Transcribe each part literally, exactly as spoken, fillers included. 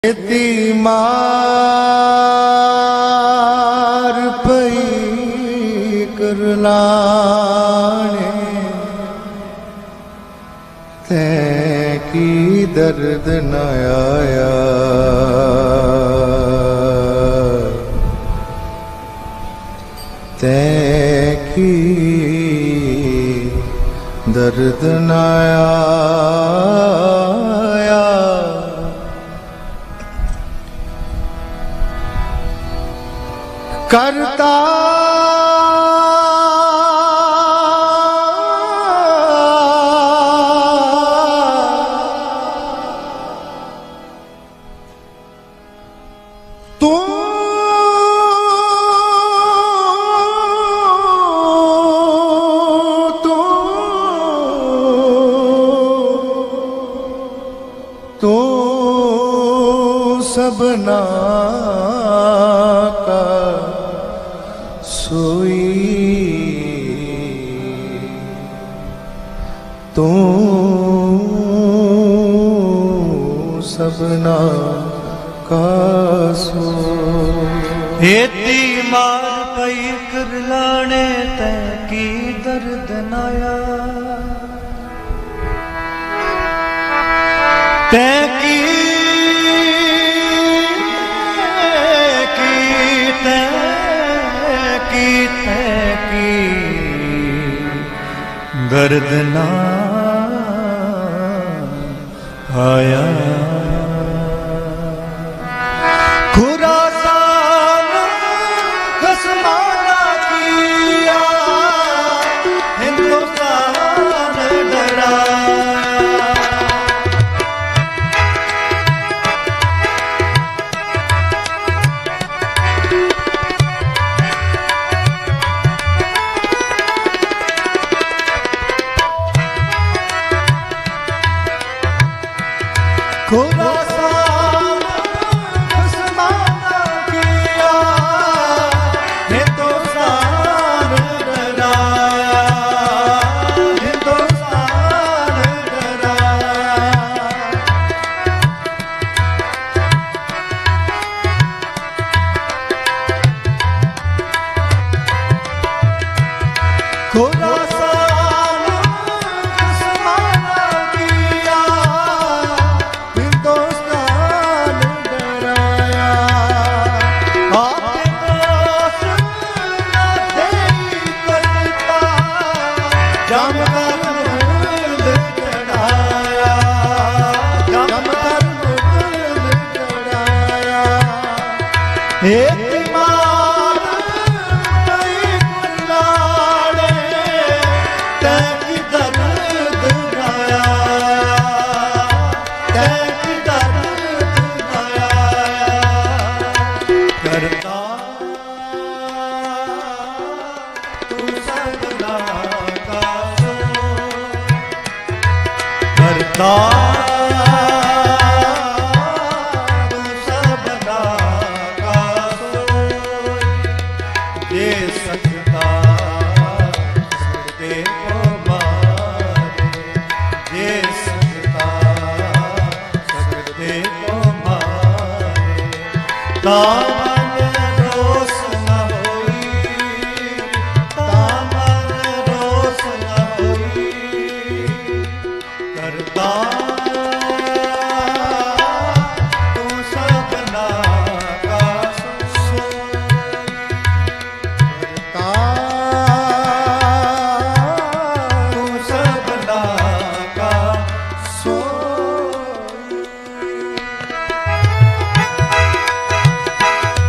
खेती मार पई करलाने ते की दर्द न आया ते की दर्द न आया करता तू तू तू सबना का सोई तू सबना का सो हेती मार पई करलाने ते की दर्द नाया ते की दर्द ना आया खुरासान खसमाना किया हिंदुस्तान डराया खुरासान खसमाना किया हिंदुस्तान डराया हिंदुस्तान डराया खुरासान खसमाना किया करता तू सबना का सोई दे सकता सकते को मारे दे सकता सकते को मारे तामन रोस न होई तामन रोस न होई करता तू सबना का सोई करता तू सबना का सोई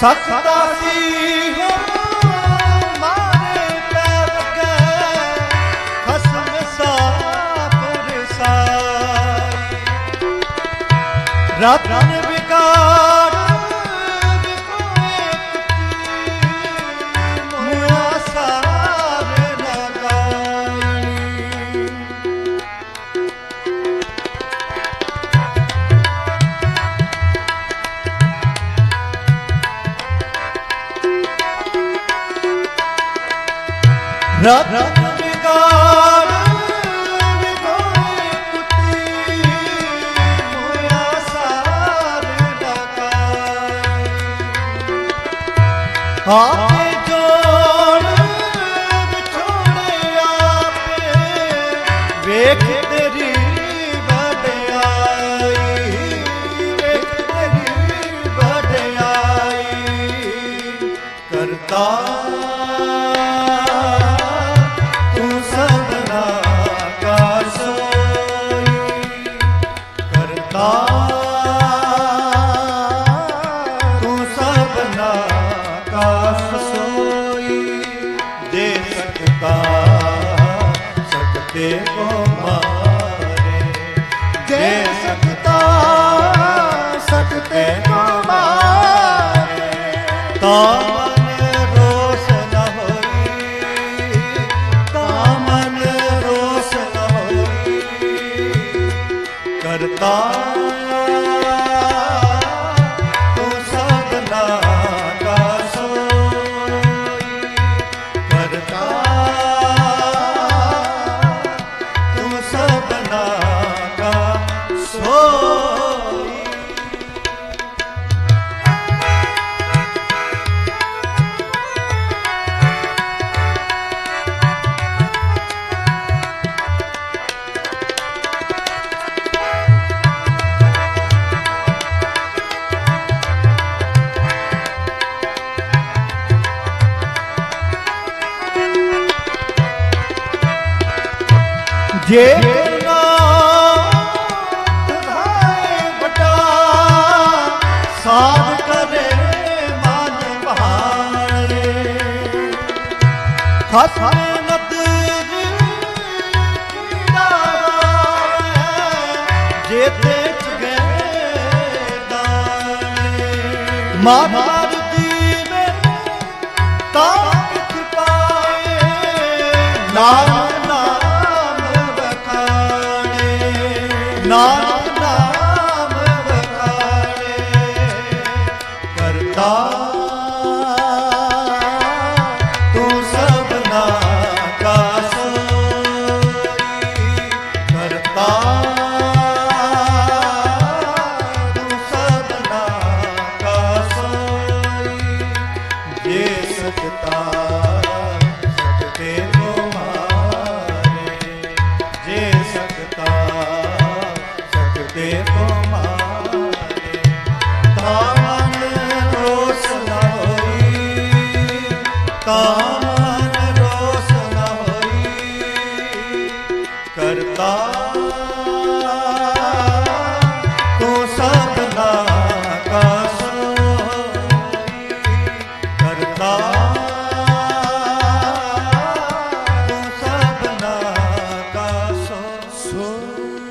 ਸਕਦਾ ਸੀ ਹੋ ਮਾਰੇ ਪੈਰ ਕੇ ਖਸਮ ਸਾਪੁਰ ਸਾਈ ਰੱਬ ਨੇ ਵਿਗਾੜ ਮੁਆ ਸਾਰ ਲਗਾਈ ਰੱਬ ਵਿਗਾੜ ਵਿਗੋਏ ਕੁੱਤੀ ਮੋਇਆ ਸਾਰ ਲਗਾਈ ਆਪੇ ਜੋੜ ਵਿਛੋੜੇ ਆਪੇ ਵੇਖ ਤੇਰੀ ਵਡਿਆਈ ਵੇਖ ਤੇਰੀ ਵਡਿਆਈ ਕਰਤਾ सकते को मारे जे सकता सकते को मारे तामन रोष न होई तामन रोष न होई करता तू सगला का सोई करता सबना का सोई जे साध करे मन बहारे हस जेते चुगे दाने मार दी में ताक पाए नाम नाम बखाने नाम तू सबना का सोई करता तू सबना का सोई जे सकता सकते को मारे जे सकता सकते को मारे तामन रोष न होई तामन रोष न होई करता तू सबना का सोई करता तू सबना का सोई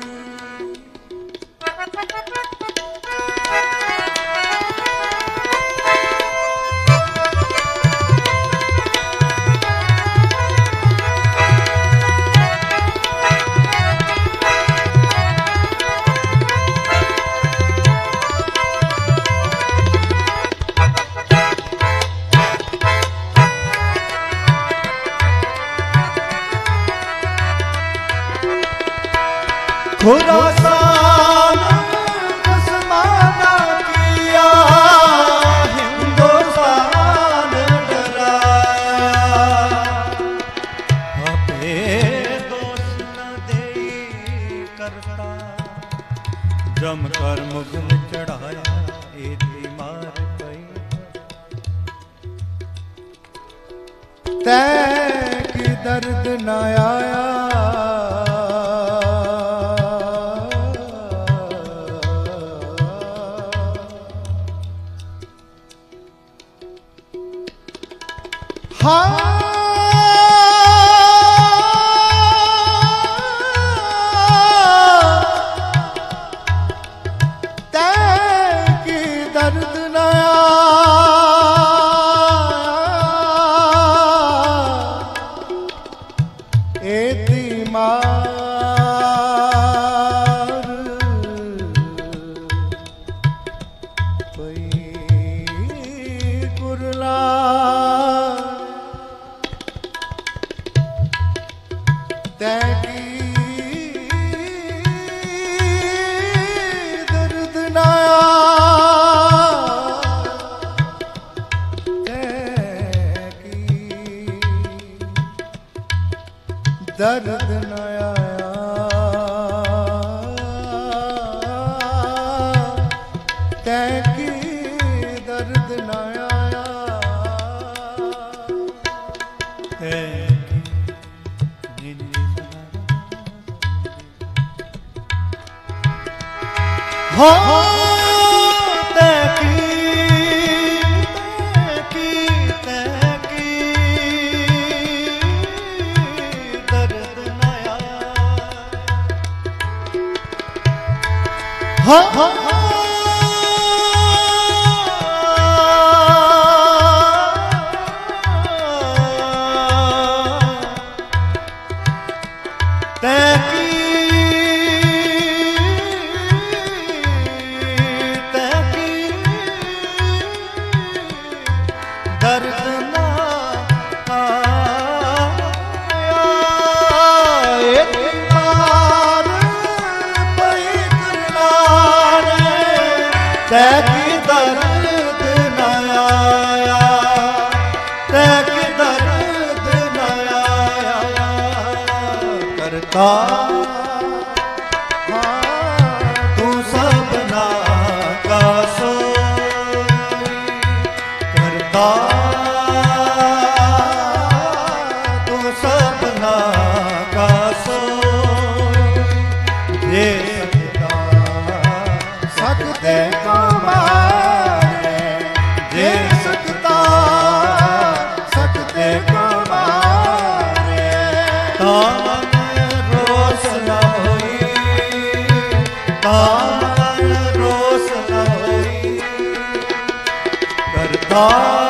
खुरासान आसमाना किया हिंदुस्तान डराया अपे दोस्त न दे करता जम कर मुगल चढ़ाया इतनी मार पई तै की दर्द न आया दर्द न आया तैकी दर्द न आया हो तैकी तैकी दर्द न आया हो तैकी दर्द न आया तैकी दर्द न आया करता तू सबना का सोई करता तू सबना का सोई ये सकते को मारे जे सकता सकते को मारे तान रोस न होई तान रोस न होई करता